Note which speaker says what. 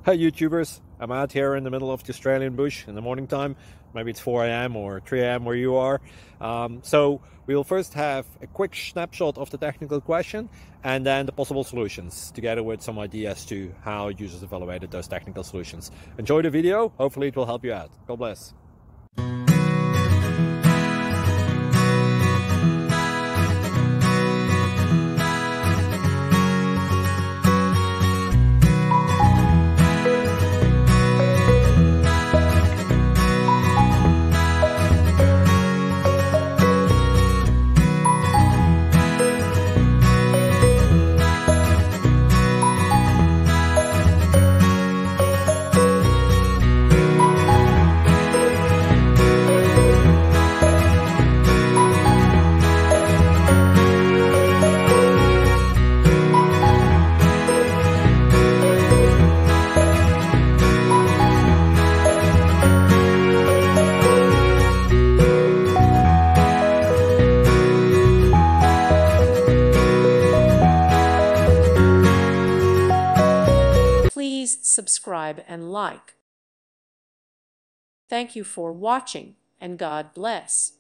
Speaker 1: Hi YouTubers, I'm out here in the middle of the Australian bush in the morning time. Maybe it's 4 a.m. or 3 a.m. where you are. So we'll first have a quick snapshot of the technical question and then the possible solutions, together with some ideas to how users evaluated those technical solutions. Enjoy the video, hopefully it will help you out. God bless.
Speaker 2: Please subscribe and like. Thank you for watching, and God bless.